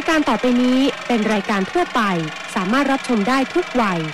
ายการต่อไปนี้เป็นรายการทั่วไปสามารถรับชมได้ทุกวัย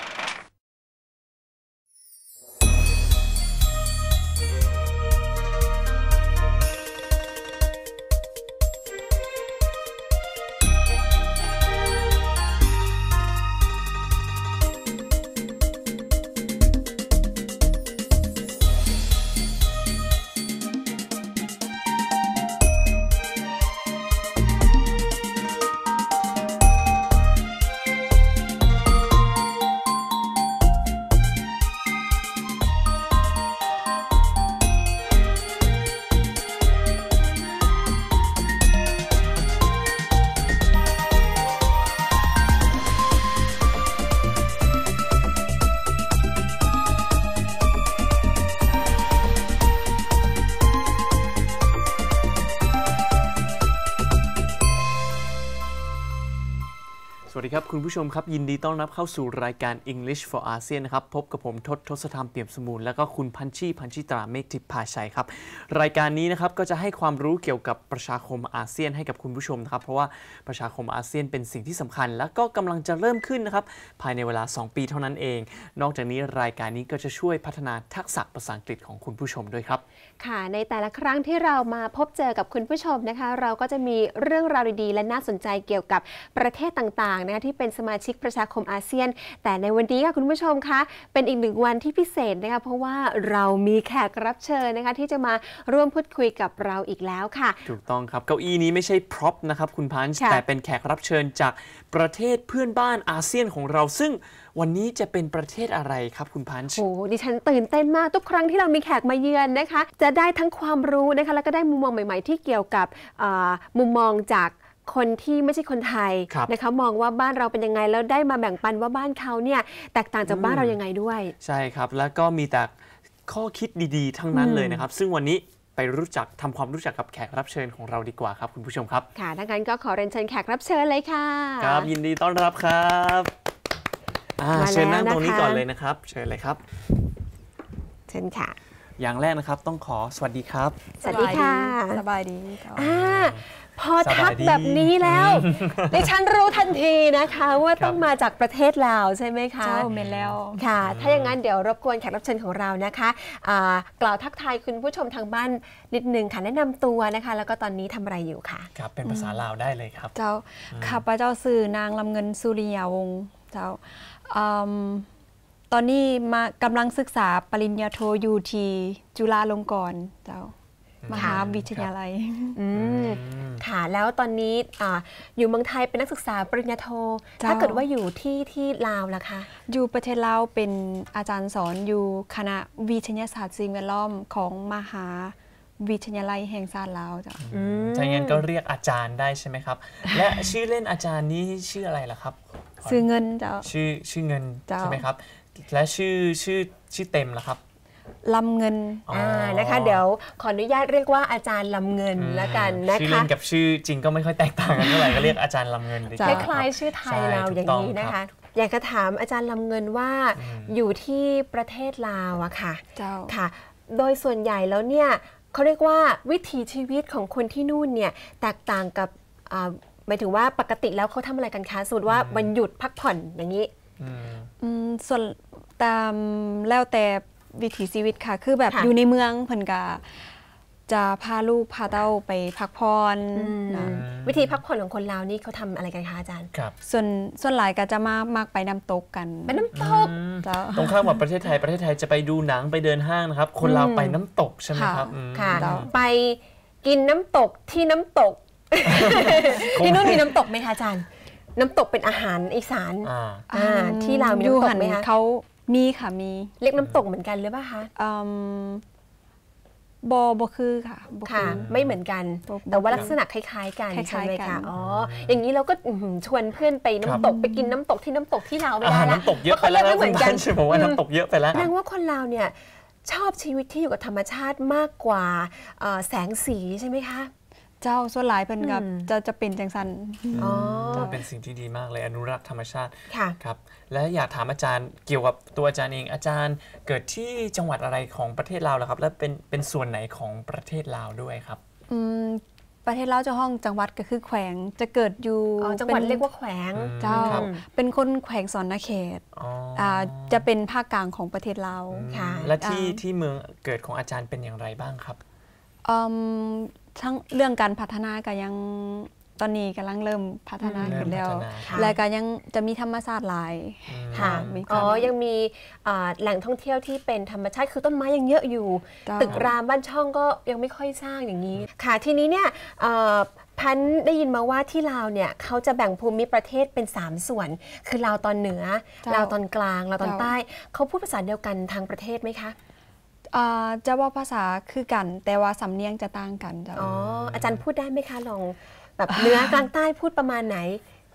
สวัสดีครับคุณผู้ชมครับยินดีต้อนรับเข้าสู่รายการ English for ASEAN นะครับพบกับผมทศธรรมเปี่ยมสมูลและก็คุณพันชิตราเมฆทิพย์ภาชัยครับรายการนี้นะครับก็จะให้ความรู้เกี่ยวกับประชาคมอาเซียนให้กับคุณผู้ชมนะครับเพราะว่าประชาคมอาเซียนเป็นสิ่งที่สำคัญและก็กำลังจะเริ่มขึ้นนะครับภายในเวลา2ปีเท่านั้นเองนอกจากนี้รายการนี้ก็จะช่วยพัฒนาทักษะภาษาอังกฤษของคุณผู้ชมด้วยครับค่ะในแต่ละครั้งที่เรามาพบเจอกับคุณผู้ชมนะคะเราก็จะมีเรื่องราวดีๆและน่าสนใจเกี่ยวกับประเทศต่างๆนะคะที่เป็นสมาชิกประชาคมอาเซียนแต่ในวันนี้ค่ะคุณผู้ชมคะเป็นอีกหนึ่งวันที่พิเศษนะคะเพราะว่าเรามีแขกรับเชิญนะคะที่จะมาร่วมพูดคุยกับเราอีกแล้วค่ะถูกต้องครับเก้าอี้นี้ไม่ใช่พร็อพนะครับคุณพันช์แต่เป็นแขกรับเชิญจากประเทศเพื่อนบ้านอาเซียนของเราซึ่งวันนี้จะเป็นประเทศอะไรครับคุณพันช์โอ้ดิฉันตื่นเต้นมากทุกครั้งที่เรามีแขกมาเยือนนะคะจะได้ทั้งความรู้นะคะแล้วก็ได้มุมมองใหม่ๆที่เกี่ยวกับมุมมองจากคนที่ไม่ใช่คนไทยนะคะมองว่าบ้านเราเป็นยังไงแล้วได้มาแบ่งปันว่าบ้านเขาเนี่ยแตกต่างจากบ้านเรายังไงด้วยใช่ครับแล้วก็มีแต่ข้อคิดดีๆทั้งนั้นเลยนะครับซึ่งวันนี้ไปทำความรู้จักกับแขกรับเชิญของเราดีกว่าครับคุณผู้ชมครับค่ะดังนั้นก็ขอเรียนเชิญแขกรับเชิญเลยค่ะครับยินดีต้อนรับครับเชิญนั่งตรงนี้ก่อนเลยนะครับเชิญเลยครับเชิญค่ะอย่างแรกนะครับต้องขอสวัสดีครับสวัสดีค่ะสบายดีพอทักแบบนี้แล้วดิฉันรู้ทันทีนะคะว่าต้องมาจากประเทศลาวใช่ไหมคะเจ้าเมนแล้วค่ะถ้าอย่างนั้นเดี๋ยวรบกวนแขกรับเชิญของเรานะคะกล่าวทักทายคุณผู้ชมทางบ้านนิดนึงค่ะแนะนำตัวนะคะแล้วก็ตอนนี้ทำอะไรอยู่ค่ะครับเป็นภาษาลาวได้เลยครับเจ้าข้าพเจ้าสื่อนางลำเงินสุริยาวงศ์เจ้าตอนนี้กำลังศึกษาปริญญาโทอยู่ที่จุฬาลงกรณ์เจ้ามหาวิทยาลัยค่ะแล้วตอนนี้อยู่เมืองไทยเป็นนักศึกษาปริญญาโทถ้าเกิดว่าอยู่ที่ลาวล่ะคะอยู่ประเทศลาวเป็นอาจารย์สอนอยู่คณะวิทยาศาสตร์สิ่งแวดล้อมของมหาวิทยาลัยแห่งชาติลาวจ้ะถ้าอย่างนั้นก็เรียกอาจารย์ได้ใช่ไหมครับและชื่อเล่นอาจารย์นี้ชื่ออะไรล่ะครับชื่อเงินเจ้าชื่อเงินใช่ไหมครับและชื่อเต็มล่ะครับลำเงินนะคะเดี๋ยวขออนุญาตเรียกว่าอาจารย์ลำเงินแล้วกันนะคะชื่อเล่นกับชื่อจริงก็ไม่ค่อยแตกต่างกันเท่าไหร่ก็เรียกอาจารย์ลำเงินคล้ายๆชื่อไทยเราอย่างนี้นะคะอยากจะถามอาจารย์ลำเงินว่าอยู่ที่ประเทศลาวอะค่ะค่ะโดยส่วนใหญ่แล้วเนี่ยเขาเรียกว่าวิถีชีวิตของคนที่นู่นเนี่ยแตกต่างกับหมายถึงว่าปกติแล้วเขาทำอะไรกันคะสมมติว่าวันหยุดพักผ่อนอย่างนี้ส่วนตามแล้วแต่วิถีชีวิตค่ะคือแบบอยู่ในเมืองเพิ่นก็จะพาลูกพาเต้าไปพักผ่อนวิธีพักผ่อนของคนลาวนี่เขาทำอะไรกันคะอาจารย์ครับส่วนหลายก็จะมากไปน้ำตกกันไปน้ำตกตรงข้ามกับประเทศไทยจะไปดูหนังไปเดินห้างนะครับคนลาวไปน้ำตกใช่ไหมครับค่ะไปกินน้ำตกที่น้ำตกที่นู่นมีน้ำตกไหมคะอาจารย์น้ำตกเป็นอาหารอีสานที่ลาวมีน้ำตกไหมคะเขามีค่ะมีเรียกน้ำตกเหมือนกันหรือเปล่าคะบคือค่ะไม่เหมือนกันแต่ว่าลักษณะคล้ายๆกันใช่ไหมคะอ๋ออย่างนี้เราก็ชวนเพื่อนไปน้ำตกไปกินน้ำตกที่น้ำตกที่ลาวไม่ได้ละน้ำตกเยอะไปแล้วเหมือนกันใช่ไหมว่าน้ำตกเยอะไปแล้วแสดงว่าคนลาวเนี่ยชอบชีวิตที่อยู่กับธรรมชาติมากกว่าแสงสีใช่ไหมคะเจ้าส่วนหลายเพิ่นกับจะเป็นจังสันเป็นสิ่งที่ดีมากเลยอนุรักษ์ธรรมชาติครับและอยากถามอาจารย์เกี่ยวกับตัวอาจารย์เองอาจารย์เกิดที่จังหวัดอะไรของประเทศลาวเหรอครับและเป็นส่วนไหนของประเทศลาวด้วยครับประเทศลาวเจ้าห้องจังหวัดก็คือแขวงจะเกิดอยู่จังหวัดเรียกว่าแขวงเจ้าเป็นคนแขวงสอนเขตจะเป็นภาคกลางของประเทศลาวค่ะและที่เมืองเกิดของอาจารย์เป็นอย่างไรบ้างครับทั้งเรื่องการพัฒนาก็ยังตอนนี้กำลังเริ่มพัฒนาขึ้นแล้วและก็ยังจะมีธรรมชาติหลายค่ะยังมีแหล่งท่องเที่ยวที่เป็นธรรมชาติคือต้นไม้ยังเยอะอยู่ตึกรามบ้านช่องก็ยังไม่ค่อยสร้างอย่างนี้ค่ะทีนี้เนี่ยพันได้ยินมาว่าที่ลาวเนี่ยเขาจะแบ่งภูมิประเทศเป็น3ส่วนคือลาวตอนเหนือลาวตอนกลางลาวตอนใต้เขาพูดภาษาเดียวกันทางประเทศไหมคะจะว่าภาษาคือกันแต่ว่าสำเนียงจะต่างกันอาจารย์พูดได้ไหมคะลองแบบเหนือกลางใต้พูดประมาณไหน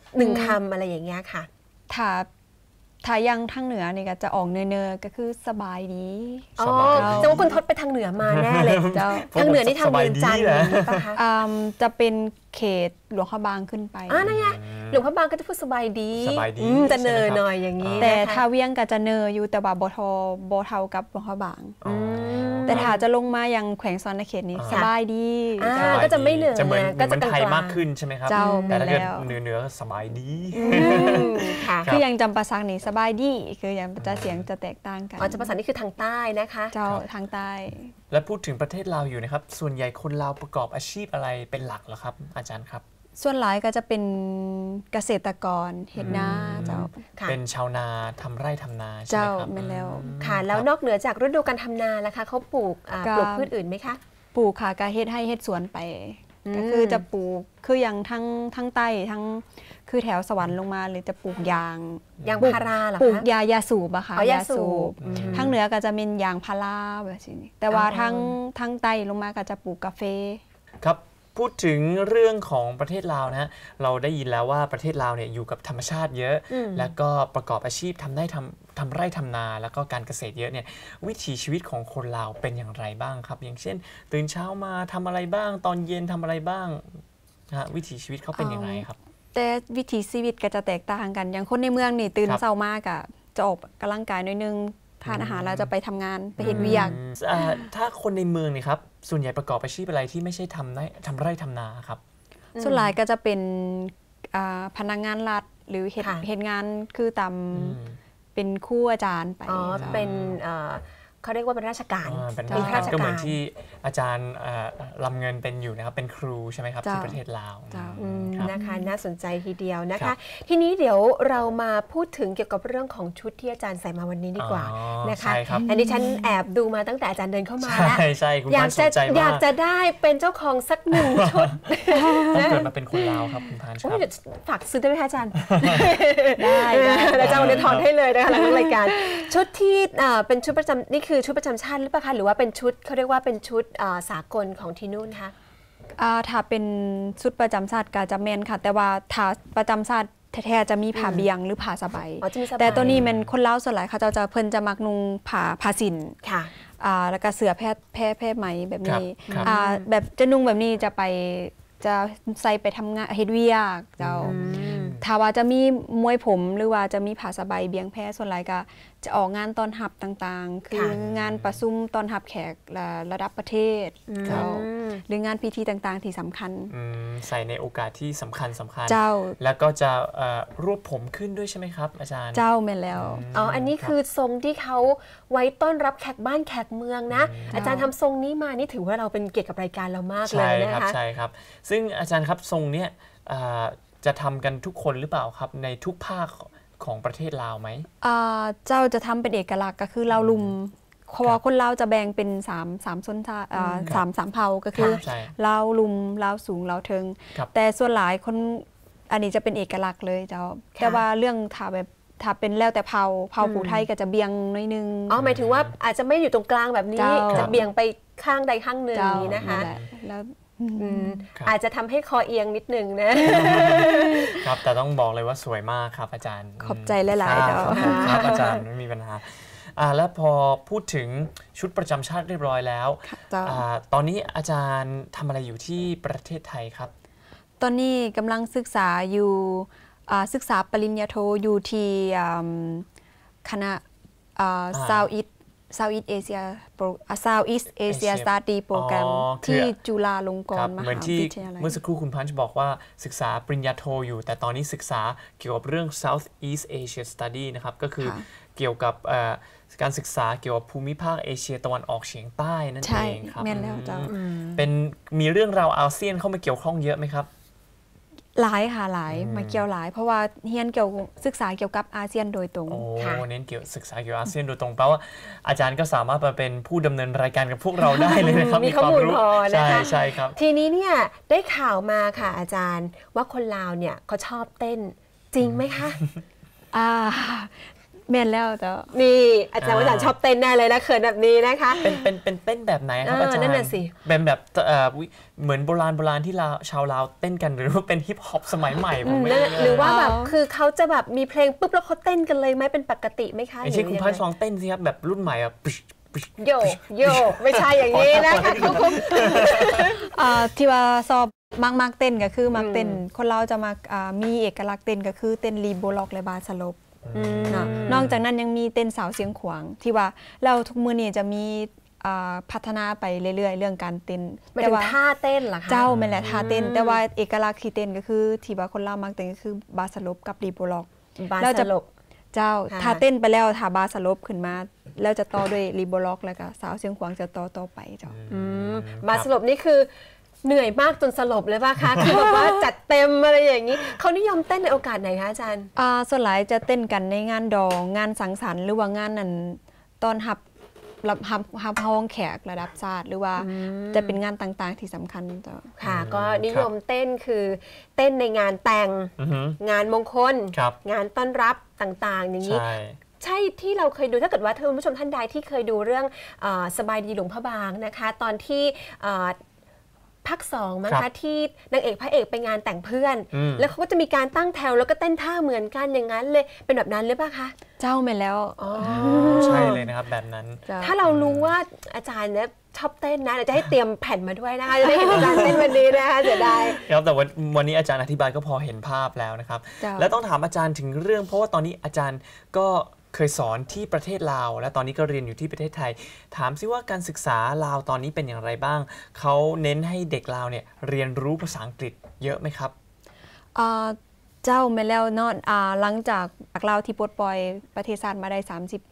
1 คำอะไรอย่างเงี้ยค่ะถ้ายังทางเหนือนี่ก็จะออกเนอๆก็คือสบายดีแต่ว่าคุณทศไปทางเหนือมาแน่เลยทางเหนือนี่ทางเวียงจันทร์ป่ะคะจะเป็นเขตหลวงพระบางขึ้นไปนั่นไงหลวงพระบางก็จะพูดสบายดีจะเนอหน่อยอย่างนี้แต่ถ้าเวียงก็จะเนออยู่แต่ว่าบ่เท่ากับหลวงพระบางแต่ถ้าจะลงมายังแขวงสอนเขตนี้สบายดีก็จะไม่เหนือจะเหมือนไทยมากขึ้นใช่ไหมครับแต่ถ้าเกิดเหนือสบายดีคือยังจำภาษานี้สบายดีคือยังจะเสียงจะแตกต่างกันจำภาษานี่คือทางใต้นะคะเจ้าทางใต้และพูดถึงประเทศลาวอยู่นะครับส่วนใหญ่คนลาวประกอบอาชีพอะไรเป็นหลักเหรอครับอาจารย์ครับส่วนหลายก็จะเป็นเกษตรกรเฮ็ดนาเจ้าเป็นชาวนาทำไร่ทำนาใช่ไหมครับเจ้าแม่นแล้วค่ะแล้วนอกเหนือจากฤดูการทำนาล่ะคะเขาปลูกพืชอื่นไหมคะปลูกค่ะก็เฮ็ดให้เฮ็ดสวนไปก็คือจะปลูกคืออย่างทั้งใต้ทั้งคือแถวสวรรค์ลงมาหรือจะปลูกยางพาราเหรอคะปลูกยาสูบอะค่ะยาสูบทั้งเหนือก็จะเป็นยางพาราแบบนี้แต่ว่าทั้งใต้ลงมาก็จะปลูกกาแฟครับพูดถึงเรื่องของประเทศลาวนะเราได้ยินแล้วว่าประเทศลาวเนี่ยอยู่กับธรรมชาติเยอะแล้วก็ประกอบอาชีพทำไร่ทำนาแล้วก็การเกษตรเยอะเนี่ยวิถีชีวิตของคนลาวเป็นอย่างไรบ้างครับอย่างเช่นตื่นเช้ามาทำอะไรบ้างตอนเย็นทำอะไรบ้างวิถีชีวิตเขาเป็นยังไงครับแต่วิถีชีวิตก็จะแตกต่างกันอย่างคนในเมืองนี่ตื่นเช้ามากอะจะออกกำลังกายหน่อยนึงทานอาหารแล้วจะไปทำงานไปเฮ็ดเวียกถ้าคนในเมืองนี่ครับส่วนใหญ่ประกอบอาชีพอะไรที่ไม่ใช่ทำไร่ทำนาครับส่วนหลายก็จะเป็นพนักงานรัฐหรือเฮ็ดงานคือตามเป็นครูอาจารย์ไปเป็นเขาเรียกว่าเป็นราชการเป็นข้าราชการก็เหมือนที่อาจารย์ลำเงินเป็นอยู่นะครับเป็นครูใช่ไหมครับที่ประเทศลาวนะคะน่าสนใจทีเดียวนะคะทีนี้เดี๋ยวเรามาพูดถึงเกี่ยวกับเรื่องของชุดที่อาจารย์ใส่มาวันนี้ดีกว่านะคะอันนี้ฉันแอบดูมาตั้งแต่อาจารย์เดินเข้ามาแล้วใช่คุณพันสนใจมากอยากจะได้เป็นเจ้าของสัก1 ชุดต้องเกิดมาเป็นคนลาวครับคุณพันครับฝากซื้อได้ไหมคะอาจารย์ได้แล้วจะเอาเงินถอนให้เลยนะคะหลังรายการชุดที่เป็นชุดประจำนี่คือชุดประจำชาติหรือเปล่าคะหรือว่าเป็นชุดเขาเรียกว่าเป็นชุดสากลของที่นู่นคะถ้าเป็นชุดประจำชาติก็จะแม่นค่ะแต่ว่าถ้าประจำชาติแท้ๆจะมีผ้าเบียงหรือผ้าสบายแต่ตัวนี้มันคนลาวส่วนหลายเขาจะเพิ่นจะมักนุ่งผ้าสิญค่ะแล้วก็เสื้อแพร่ไหมแบบนี้แบบจะนุ่งแบบนี้จะใส่ไปทำงานเฮ็ดเวียกเจ้าถ้าว่าจะมีมวยผมหรือว่าจะมีผ้าสบายเบียงแพร่ส่วนหลายก็จะออกงานตอนหับต่างๆคืองานประชุมตอนหับแขกระดับประเทศหรืองานพิธีต่างๆที่สำคัญใส่ในโอกาสที่สำคัญเจ้าแล้วก็จะรวบผมขึ้นด้วยใช่ไหมครับอาจารย์เจ้าแม่แล้วอันนี้คือทรงที่เขาไว้ต้อนรับแขกบ้านแขกเมืองนะอาจารย์ทำทรงนี้มานี่ถือว่าเราเป็นเกียรติกับรายการเรามากเลยนะคะใช่ครับซึ่งอาจารย์ครับทรงเนี้ยจะทำกันทุกคนหรือเปล่าครับในทุกภาคของประเทศลาวไหมเจ้าจะทำเป็นเอกลักษณ์ก็คือเราลุมเพราะว่าคนลาวจะแบ่งเป็น3ชนชาติ3เผ่าก็คือลาวลุมลาวสูงลาวเทิงแต่ส่วนหลายคนอันนี้จะเป็นเอกลักษณ์เลยเจ้าแต่ว่าเรื่องถ้าเป็นแล้วแต่เผ่าผู้ไทยก็จะเบียงน้อยนึงหมายถึงว่าอาจจะไม่อยู่ตรงกลางแบบนี้จะเบียงไปข้างใดข้างหนึ่งนี้นะคะแล้วอาจจะทำให้คอเอียงนิดนึงนะครับแต่ต้องบอกเลยว่าสวยมากครับอาจารย์ขอบใจหลายๆครับอาจารย์ไม่มีปัญหาแล้วพอพูดถึงชุดประจำชาติเรียบร้อยแล้วตอนนี้อาจารย์ทำอะไรอยู่ที่ประเทศไทยครับตอนนี้กำลังศึกษาอยู่ศึกษาปริญญาโทอยู่ที่คณะซาวอิท Southeast Asia Southeast Asia Study Program ที่จุฬาลงกรณ์มหาวิทยาลัยเมื่อสักครู่คุณพันธ์บอกว่าศึกษาปริญญาโทอยู่แต่ตอนนี้ศึกษาเกี่ยวกับเรื่อง Southeast Asia Study นะครับก็คือเกี่ยวกับการศึกษาเกี่ยวกับภูมิภาคเอเชียตะวันออกเฉียงใต้นั่นเองครับเป็นมีเรื่องราวอาเซียนเข้ามาเกี่ยวข้องเยอะไหมครับหลายค่ะหลายมาเกี่ยวหลายเพราะว่าเรียนเกี่ยวศึกษาเกี่ยวกับอาเซียนโดยตรงเน้นเกี่ยวศึกษาเกี่ยวกับอาเซียนโดยตรงแปลว่าอาจารย์ก็สามารถมาเป็นผู้ดำเนินรายการกับพวกเราได้เลยนะครับมีข้อมูลพอนะคะใช่ครับทีนี้เนี่ยได้ข่าวมาค่ะอาจารย์ว่าคนลาวเนี่ยเขาชอบเต้นจริงไหมคะแม่นแล้วแต่นี่อาจารย์ว่าอาจารย์ชอบเต้นแน่เลยนะเขินแบบนี้นะคะเป็นเต้นแบบไหนครับอาจารย์นั่นน่ะสิเป็นแบบเหมือนโบราณที่ชาวลาวเต้นกันหรือว่าเป็นฮิปฮอปสมัยใหม่ผมไม่รู้หรือว่าแบบคือเขาจะแบบมีเพลงปุ๊บแล้วเขาเต้นกันเลยไหมเป็นปกติไหมคะอย่างเช่นคุณพันธ์ลองเต้นสิครับแบบรุ่นใหม่อะโยไม่ใช่อย่างนี้นะคะที่ว่าสอบมักเต้นก็คือมักเต้นคนเราจะมักมีเอกลักษณ์เต้นก็คือเต้นรีโบล็อกและบาสลบนอกจากนั้นยังมีเต้นสาวเสียงขวางที่ว่าเราทุกมือนี่จะมีพัฒนาไปเรื่อยๆเรื่องการเต้นแต่ว่าท่าเต้นเหรอคะเจ้าไม่แหละท่าเต้นแต่ว่าเอกลักษณ์ที่เต้นก็คือที่ว่าคนเรามักเต้นก็คือบาสลบกับรีโบล็อกแล้วจะเจ้าท่าเต้นไปแล้วท่าบาสลบขึ้นมาแล้วจะต่อด้วยรีโบล็อกแล้วก็สาวเสียงขวางจะต่อไปเจ้าบาสลบนี่คือเหนื่อยมากจนสลบเลยป่ะคะคือแบบว่าจัดเต็มอะไรอย่างนี้เขานิยมเต้นในโอกาสไหนคะอาจารย์ส่วนหลายจะเต้นกันในงานดองงานสังสรรค์หรือว่างานนั้นตอนหับห้องแขกระดับชาติหรือว่าจะเป็นงานต่างๆที่สำคัญต่อค่ะก็นิยมเต้นคือเต้นในงานแต่งงานมงคลงานต้อนรับต่างๆอย่างนี้ใช่ที่เราเคยดูถ้าเกิดว่าท่านผู้ชมท่านใดที่เคยดูเรื่องสบายดีหลวงพระบางนะคะตอนที่ภาค2มั้งคะที่นางเอกพระเอกไปงานแต่งเพื่อนแล้วเขาก็จะมีการตั้งแถวแล้วก็เต้นท่าเหมือนกันอย่างนั้นเลยเป็นแบบนั้นหรือเปล่าคะเจ้าไปแล้วใช่เลยนะครับแบบนั้นถ้าเรารู้ว่าอาจารย์เนี่ยชอบเต้นนะเราจะให้เตรียมแผ่นมาด้วยนะคะจะได้เห็นอาจารย์เต้นวันนี้นะคะเสียดายครับแต่วันนี้อาจารย์อธิบายก็พอเห็นภาพแล้วนะครับแล้วต้องถามอาจารย์ถึงเรื่องเพราะว่าตอนนี้อาจารย์ก็เคยสอนที่ประเทศลาวและตอนนี้ก็เรียนอยู่ที่ประเทศไทยถามซิว่าการศึกษาลาวตอนนี้เป็นอย่างไรบ้างเขาเน้นให้เด็กลาวเนี่ยเรียนรู้ภาษาอังกฤษเยอะไหมครับเจ้ามาแล้วเนาะหลังจากลาวที่ปลดปล่อยประเทศชาติมาได้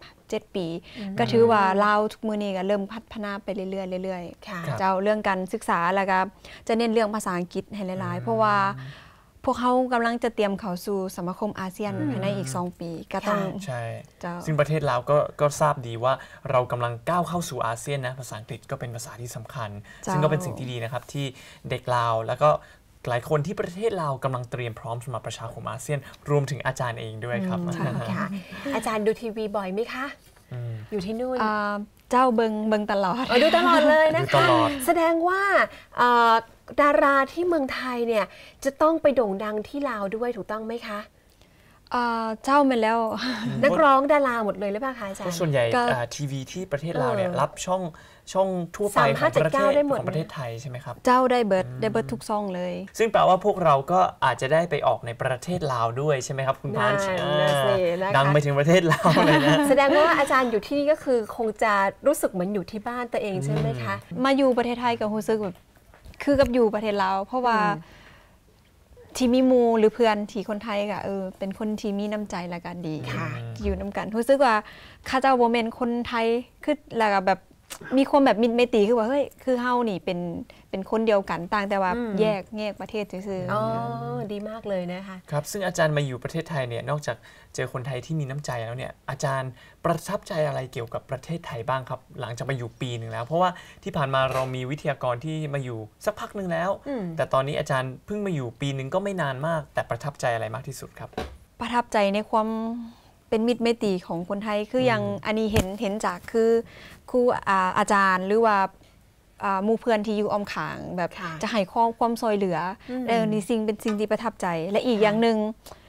37 ปีก็ถือว่าลาวทุกมือนี้ก็เริ่มพัฒนาไปเรื่อยๆเจ้าเรื่องการศึกษาแล้วก็จะเน้นเรื่องภาษาอังกฤษให้หลายๆเพราะว่าพวกเขากำลังจะเตรียมเข้าสู่สมาคมอาเซียนภายในอีก2 ปีก็ต้องใช่ซึ่งประเทศลาวก็ทราบดีว่าเรากำลังก้าวเข้าสู่อาเซียนนะภาษาอังกฤษก็เป็นภาษาที่สำคัญซึ่งก็เป็นสิ่งที่ดีนะครับที่เด็กลาวแล้วก็หลายคนที่ประเทศลาวกำลังเตรียมพร้อมสำหรับประชาคมอาเซียนรวมถึงอาจารย์เองด้วยครับอาจารย์ดูทีวีบ่อยไหมคะอยู่ที่นู่นเจ้าเบิงตลอดดูตลอดเลยนะคะแสดงว่าดาราที่เมืองไทยเนี่ยจะต้องไปโด่งดังที่ลาวด้วยถูกต้องไหมคะเจ้ามาแล้วนักร้องดาราหมดเลยหรือเปล่าคะอาจารย์ส่วนใหญ่ทีวีที่ประเทศลาวเนี่ยรับช่องทั่วไปของประเทศไทยใช่ไหมครับเจ้าได้เบิร์ดทุกช่องเลยซึ่งแปลว่าพวกเราก็อาจจะได้ไปออกในประเทศลาวด้วยใช่ไหมครับคุณพันธ์ดังไปถึงประเทศลาวเลยนะแสดงว่าอาจารย์อยู่ที่นี่ก็คือคงจะรู้สึกเหมือนอยู่ที่บ้านตัวเองใช่ไหมคะมาอยู่ประเทศไทยกับรู้สึกแบบคือกับอยู่ประเทศลาวเพราะว่าที่มีมูหรือเพื่อนที่คนไทยก็เป็นคนที่มีน้ำใจและกันดีอยู่น้ำกันรู้สึกว่าข้าเจ้าโมเมนต์คนไทยคือแล้วก็แบบมีความแบบมิตรไมตรีคือว่าเฮ้ยคือเฮานี่เป็นคนเดียวกันต่างแต่ว่าแยกประเทศซื่อดีมากเลยนะคะครับซึ่งอาจารย์มาอยู่ประเทศไทยเนี่ยนอกจากเจอคนไทยที่มีน้ำใจแล้วเนี่ยอาจารย์ประทับใจอะไรเกี่ยวกับประเทศไทยบ้างครับหลังจากมาอยู่ปีหนึ่งแล้วเพราะว่าที่ผ่านมาเรามีวิทยากรที่มาอยู่สักพักหนึ่งแล้วแต่ตอนนี้อาจารย์เพิ่งมาอยู่ปีหนึ่งก็ไม่นานมากแต่ประทับใจอะไรมากที่สุดครับประทับใจในความเป็นมิตรไมตรีของคนไทยคืออย่างอันนี้เห็นจากคือครูอาจารย์หรือว่าหมู่เพื่อนที่อยู่อ้อมข้างแบบจะให้ความซอยเหลือนี่เป็นสิ่งที่ประทับใจและอีกอย่างหนึ่ง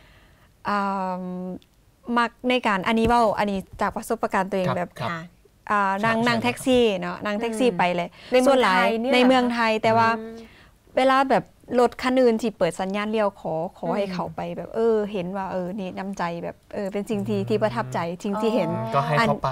มักในการอันนี้จากประสบการณ์ตัวเองแบบนั่งแท็กซี่เนาะนั่งแท็กซี่ไปเลยส่วนหลายในเมืองไทยแต่ว่าเวลาแบบรถคันอื่นที่เปิดสัญญาณเลี้ยวขอให้เขาไปแบบเห็นว่านี่น้ำใจแบบเป็นสิ่งที่ประทับใจสิ่งที่เห็นก็ให้เขาไป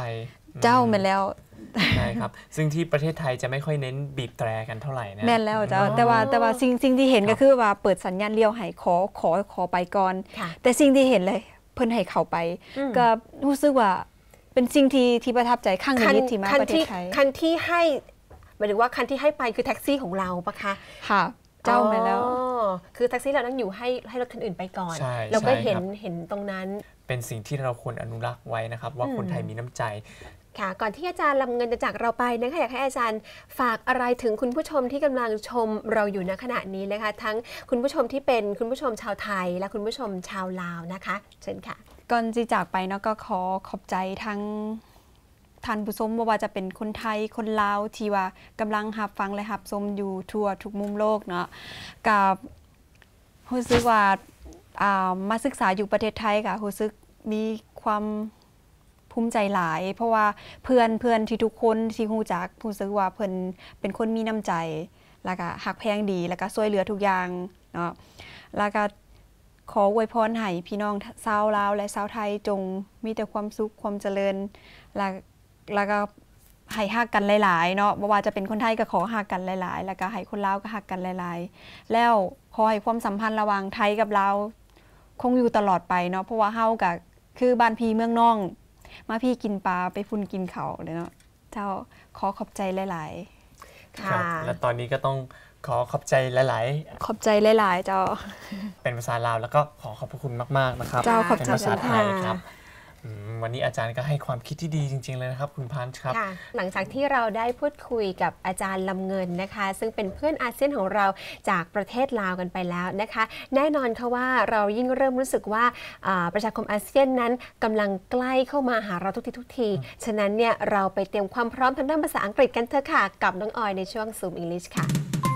เจ้าแม่นแล้วใช่ครับซึ่งที่ประเทศไทยจะไม่ค่อยเน้นบีบแตรกันเท่าไหร่นะแม่นแล้วเจ้าแต่ว่าสิ่งที่เห็นก็คือว่าเปิดสัญญาณเลี้ยวให้ขอไปก่อนแต่สิ่งที่เห็นเลยเพิ่นให้เข้าไปก็รู้สึกว่าเป็นสิ่งที่ประทับใจครั้งนี้ที่มาประเทศไทยคันที่ให้หมายถึงว่าคันที่ให้ไปคือแท็กซี่ของเราปะคะค่ะเจ้ามาแล้วคือแท็กซี่เรานั่งอยู่ให้รถคันอื่นไปก่อนเราก็เห็นตรงนั้นเป็นสิ่งที่เราควรอนุรักษ์ไว้นะครับว่าคนไทยมีน้ำใจค่ะก่อนที่อาจารย์ลำเงินจะจากเราไปนะคะอยากให้อาจารย์ฝากอะไรถึงคุณผู้ชมที่กำลังชมเราอยู่ณขณะนี้นะคะทั้งคุณผู้ชมที่เป็นคุณผู้ชมชาวไทยและคุณผู้ชมชาวลาวนะคะเชิญค่ะก่อนที่จากไปเนาะก็ขอบใจทั้งท่านผู้ชมว่าจะเป็นคนไทยคนลาวที่ว่ากำลังรับฟังและรับชมอยู่ทั่วทุกมุมโลกเนาะกับรู้สึกว่ามาศึกษาอยู่ประเทศไทยก็รู้สึกมีความภูมิใจหลายเพราะว่าเพื่อนที่ทุกคนที่รู้จักรู้สึกว่าเพิ่นเป็นคนมีน้ำใจแล้วก็ฮักแพงดีแล้วก็ช่วยเหลือทุกอย่างเนาะแล้วก็ขออวยพรให้พี่น้องชาวลาวและชาวไทยจงมีแต่ความสุขความเจริญแล้วก็ให้ฮักกันหลายๆเนาะว่าจะเป็นคนไทยก็ขอฮักกันหลายๆแล้วก็ให้คนลาวก็ฮักกันหลายๆแล้วขอให้ความสัมพันธ์ระหว่างไทยกับลาวคงอยู่ตลอดไปเนาะเพราะว่าเฮาก็คือบ้านพี่เมืองน้องมาพี่กินปลาไปพุ่นกินเขาเลยเนาะเจ้าขอขอบใจหลายๆค่ะและตอนนี้ก็ต้องขอขอบใจหลายๆขอบใจหลายๆเจ้าเป็นภาษาลาวแล้วก็ขอขอบพระคุณมากๆนะครับเจ้าขอบใจเป็นภาษาไทยครับวันนี้อาจารย์ก็ให้ความคิดที่ดีจริงๆเลยนะครับคุณพันธ์ครับหลังจากที่เราได้พูดคุยกับอาจารย์ลำเงินนะคะซึ่งเป็นเพื่อนอาเซียนของเราจากประเทศลาวกันไปแล้วนะคะแน่นอนค่ะว่าเรายิ่งเริ่มรู้สึกว่าประชาคมอาเซียนนั้นกำลังใกล้เข้ามาหาเราทุกทีฉะนั้นเนี่ยเราไปเตรียมความพร้อมทางด้านภาษาอังกฤษกันเถอะค่ะกับน้องออยในช่วง Zoom English ค่ะ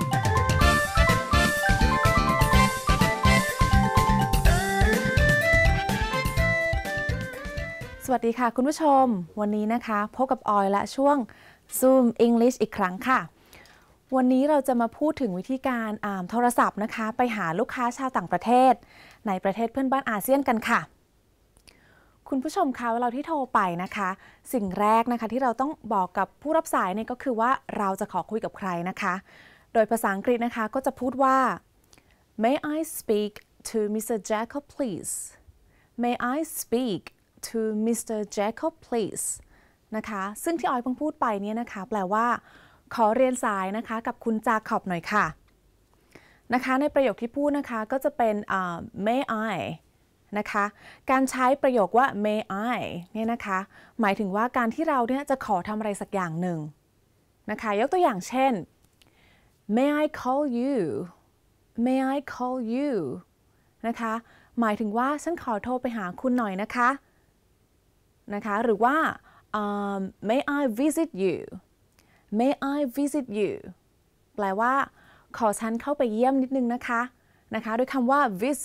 สวัสดีค่ะคุณผู้ชมวันนี้นะคะพบกับออยและช่วง Zoom English อีกครั้งค่ะวันนี้เราจะมาพูดถึงวิธีการโทรศัพท์นะคะไปหาลูกค้าชาวต่างประเทศในประเทศเพื่อนบ้านอาเซียนกันค่ะคุณผู้ชมคะเวลาที่โทรไปนะคะสิ่งแรกนะคะที่เราต้องบอกกับผู้รับสายเนี่ยก็คือว่าเราจะขอคุยกับใครนะคะโดยภาษาอังกฤษนะคะก็จะพูดว่า May I speak to Mr. Jacob please May I speak to Mr. Jacob please นะคะซึ่งที่ออยเพิ่งพูดไปเนี่ยนะคะแปลว่าขอเรียนสายนะคะกับคุณจาคอบหน่อยค่ะนะคะในประโยคที่พูดนะคะก็จะเป็นmay I นะคะการใช้ประโยคว่า may I เนี่ยนะคะหมายถึงว่าการที่เราเนี่ยจะขอทำอะไรสักอย่างหนึ่งนะคะยกตัวอย่างเช่น may I call you may I call you นะคะหมายถึงว่าฉันขอโทรไปหาคุณหน่อยนะคะหรือว่า may I visit you may I visit you แปลว่าขอฉันเข้าไปเยี่ยมนิดนึงนะคะโดยคำว่า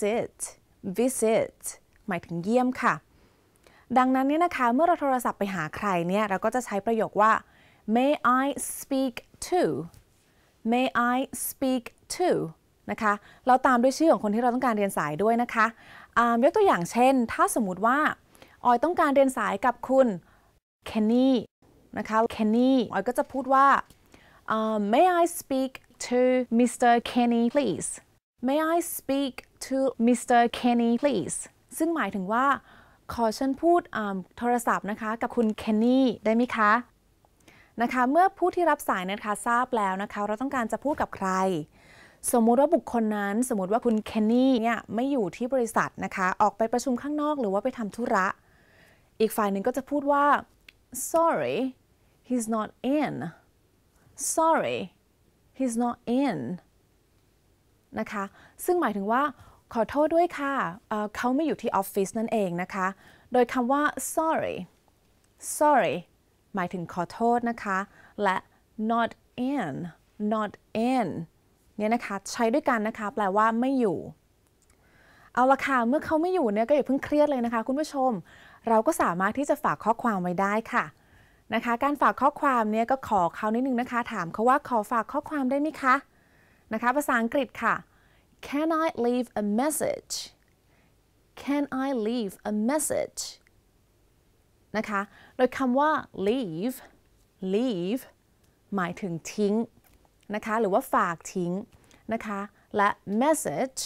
visit หมายถึงเยี่ยมค่ะดังนั้นเนี่ยนะคะเมื่อเราโทรศัพท์ไปหาใครเนี่ยเราก็จะใช้ประโยคว่า may I speak to may I speak to นะคะเราตามด้วยชื่อของคนที่เราต้องการเรียนสายด้วยนะคะยกตัวอย่างเช่นถ้าสมมุติว่าออยต้องการเรียนสายกับคุณเคนนี่นะคะเคนนี่ออยก็จะพูดว่า May I speak to Mr. Kenny please May I speak to Mr. Kenny please ซึ่งหมายถึงว่าขอฉันพูดโทรศัพท์นะคะกับคุณเคนนี่ได้ไหมคะนะคะเมื่อผู้ที่รับสายนะคะทราบแล้วนะคะเราต้องการจะพูดกับใครสมมุติว่าบุคคลนั้นสมมุติว่าคุณเคนนี่เนี่ยไม่อยู่ที่บริษัทนะคะออกไปประชุมข้างนอกหรือว่าไปทำธุระอีกฝ่ายหนึ่งก็จะพูดว่า sorry he's not in sorry he's not in นะคะซึ่งหมายถึงว่าขอโทษด้วยค่ะเขาไม่อยู่ที่ออฟฟิศนั่นเองนะคะโดยคำว่า sorry หมายถึงขอโทษนะคะและ not in เนี่ยนะคะใช้ด้วยกันนะคะแปลว่าไม่อยู่เอาละค่ะเมื่อเขาไม่อยู่เนี่ยก็อย่าเพิ่งเครียดเลยนะคะคุณผู้ชมเราก็สามารถที่จะฝากข้อความไว้ได้ค่ะนะคะการฝากข้อความเนี่ยก็ขอเขานิดนึงนะคะถามเขาว่าขอฝากข้อความได้ไหมคะนะคะภาษาอังกฤษค่ะ Can I leave a message Can I leave a message นะคะโดยคำว่า leave หมายถึงทิ้งนะคะหรือว่าฝากทิ้งนะคะและ message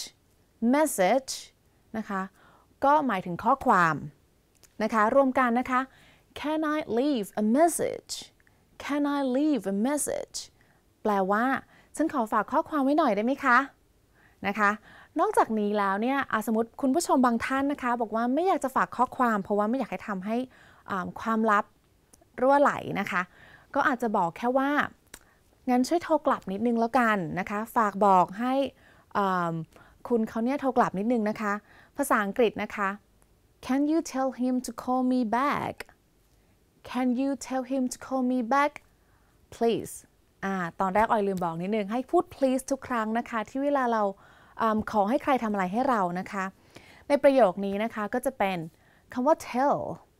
นะคะก็หมายถึงข้อความนะคะรวมกันนะคะ Can I leave a message Can I leave a message แปลว่าฉันขอฝากข้อความไว้หน่อยได้ไหมคะนะคะนอกจากนี้แล้วเนี่ยสมมติคุณผู้ชมบางท่านนะคะบอกว่าไม่อยากจะฝากข้อความเพราะว่าไม่อยากให้ทำให้ความลับรั่วไหลนะคะก็อาจจะบอกแค่ว่างั้นช่วยโทรกลับนิดนึงแล้วกันนะคะฝากบอกให้คุณเขาเนี่ยโทรกลับนิดนึงนะคะภาษาอังกฤษนะคะ Can you tell him to call me back Can you tell him to call me back please ตอนแรกออยลืมบอกนิดนึงให้พูด please ทุกครั้งนะคะที่เวลาเราขอให้ใครทำอะไรให้เรานะคะในประโยคนี้นะคะก็จะเป็นคำว่า tell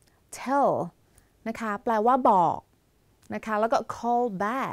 นะคะแปลว่าบอกนะคะแล้วก็ call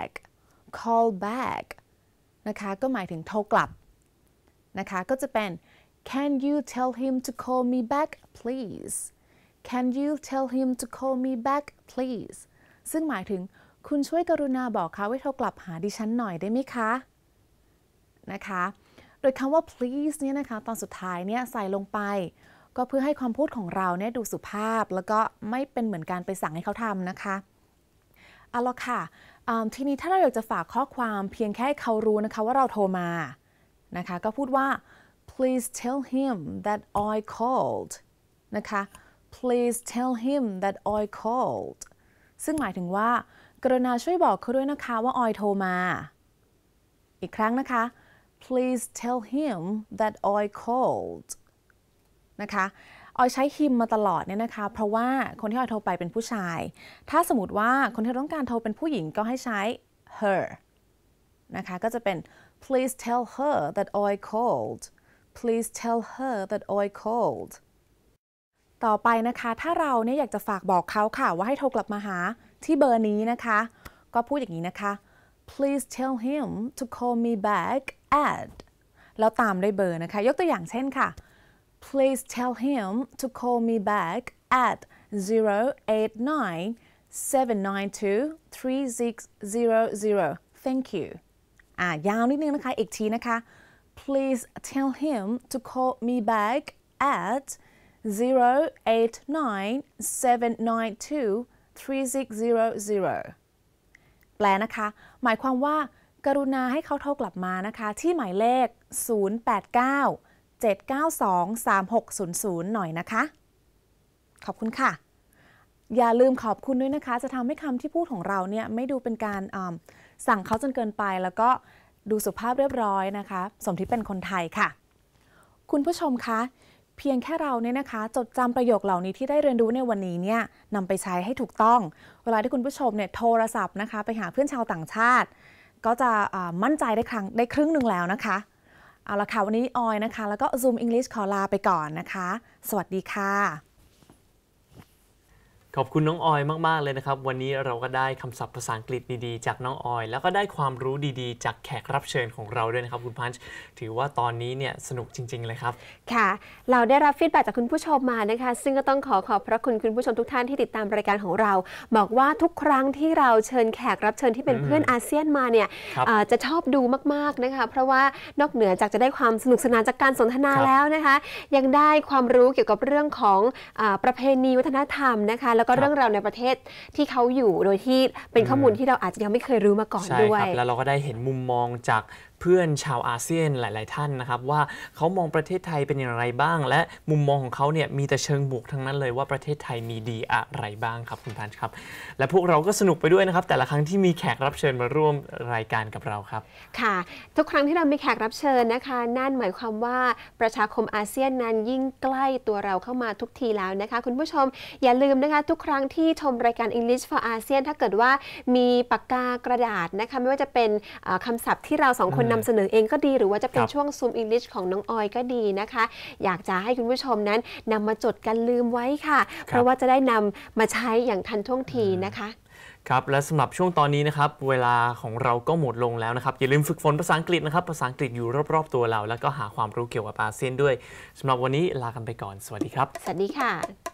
back นะคะก็หมายถึงโทรกลับนะคะก็จะเป็น Can you tell him to call me back please Can you tell him to call me back please ซึ่งหมายถึงคุณช่วยกรุณาบอกเขาให้โทรกลับหาดิฉันหน่อยได้ไหมคะนะคะโดยคำว่า please เนี่ยนะคะตอนสุดท้ายเนี่ยใส่ลงไปก็เพื่อให้ความพูดของเราเนี่ยดูสุภาพแล้วก็ไม่เป็นเหมือนการไปสั่งให้เขาทำนะคะเอาละค่ะทีนี้ถ้าเราอยากจะฝากข้อความเพียงแค่เขารู้นะคะว่าเราโทรมานะคะก็พูดว่า please tell him that I called นะคะ please tell him that I called ซึ่งหมายถึงว่ากรุณาช่วยบอกเขาด้วยนะคะว่าออยโทรมาอีกครั้งนะคะ please tell him that I called นะคะออยใช้ him มาตลอดเนี่ยนะคะเพราะว่าคนที่ออยโทรไปเป็นผู้ชายถ้าสมมติว่าคนที่ต้องการโทรเป็นผู้หญิงก็ให้ใช้ her นะคะก็จะเป็น please tell her that I called please tell her that I called ต่อไปนะคะถ้าเราเนี่ยอยากจะฝากบอกเขาค่ะว่าให้โทรกลับมาหาที่เบอร์นี้นะคะก็พูดอย่างนี้นะคะ please tell him to call me back at แล้วตามด้วยเบอร์นะคะยกตัวอย่างเช่นค่ะ please tell him to call me back at 089-792-3600 thank you ยาวนิดนึงนะคะอีกทีนะคะ please tell him to call me back at 089-792-3600 แปลนะคะหมายความว่ากรุณาให้เขาโทรกลับมานะคะที่หมายเลข 089-792-3600 หน่อยนะคะขอบคุณค่ะอย่าลืมขอบคุณด้วยนะคะจะทำให้คำที่พูดของเราเนี่ยไม่ดูเป็นการสั่งเขาจนเกินไปแล้วก็ดูสุภาพเรียบร้อยนะคะสมที่เป็นคนไทยค่ะคุณผู้ชมคะเพียงแค่เราเนี่ยนะคะจดจำประโยคเหล่านี้ที่ได้เรียนรู้ในวันนี้เนี่ยนำไปใช้ให้ถูกต้องเวลาที่คุณผู้ชมเนี่ยโทรศัพท์นะคะไปหาเพื่อนชาวต่างชาติก็จะมั่นใจได้ครึ่งหนึ่งแล้วนะคะเอาละค่ะวันนี้ออยนะคะแล้วก็ Zoom English ขอลาไปก่อนนะคะสวัสดีค่ะขอบคุณน้องออยมากๆเลยนะครับวันนี้เราก็ได้คำศัพท์ภาษาอังกฤษดีๆจากน้องออยแล้วก็ได้ความรู้ดีๆจากแขกรับเชิญของเราด้วยนะครับคุณพันช์ถือว่าตอนนี้เนี่ยสนุกจริงๆเลยครับค่ะเราได้รับฟีดแบ็กจากคุณผู้ชมมานะคะซึ่งก็ต้องขอบพระคุณคุณผู้ชมทุกท่านที่ติดตามรายการของเราบอกว่าทุกครั้งที่เราเชิญแขกรับเชิญที่เป็นเพื่อนอาเซียนมาเนี่ยจะชอบดูมากๆนะคะเพราะว่านอกเหนือจากจะได้ความสนุกสนานจากการสนทนาแล้วนะคะยังได้ความรู้เกี่ยวกับเรื่องของประเพณีวัฒนธรรมนะคะแล้วก็เรื่องราวในประเทศที่เขาอยู่โดยที่เป็นข้อมูลที่เราอาจจะยังไม่เคยรู้มาก่อนด้วยใช่ครับแล้วเราก็ได้เห็นมุมมองจากเพื่อนชาวอาเซียนหลายๆท่านนะครับว่าเขามองประเทศไทยเป็นอย่างไรบ้างและมุมมองของเขาเนี่ยมีแต่เชิงบวกทั้งนั้นเลยว่าประเทศไทยมีดีอะไรบ้างครับคุณพันช์ครับและพวกเราก็สนุกไปด้วยนะครับแต่ละครั้งที่มีแขกรับเชิญมาร่วมรายการกับเราครับค่ะทุกครั้งที่เรามีแขกรับเชิญนะคะนั่นหมายความว่าประชาคมอาเซียนนั้นยิ่งใกล้ตัวเราเข้ามาทุกทีแล้วนะคะคุณผู้ชมอย่าลืมนะคะทุกครั้งที่ชมรายการ English for ASEAN ถ้าเกิดว่ามีปากกากระดาษนะคะไม่ว่าจะเป็นคำศัพท์ที่เราสองคนนำเสนอเองก็ดีหรือว่าจะเป็นช่วง Zoom English ของน้องออยก็ดีนะคะอยากจะให้คุณผู้ชมนั้นนำมาจดกันลืมไว้ค่ะเพราะว่าจะได้นำมาใช้อย่างทันท่วงทีนะคะครับและสำหรับช่วงตอนนี้นะครับเวลาของเราก็หมดลงแล้วนะครับอย่าลืมฝึกฝนภาษาอังกฤษนะครับภาษาอังกฤษอยู่รอบๆตัวเราแล้วก็หาความรู้เกี่ยวกับอาเซียนด้วยสำหรับวันนี้ลากันไปก่อนสวัสดีครับสวัสดีค่ะ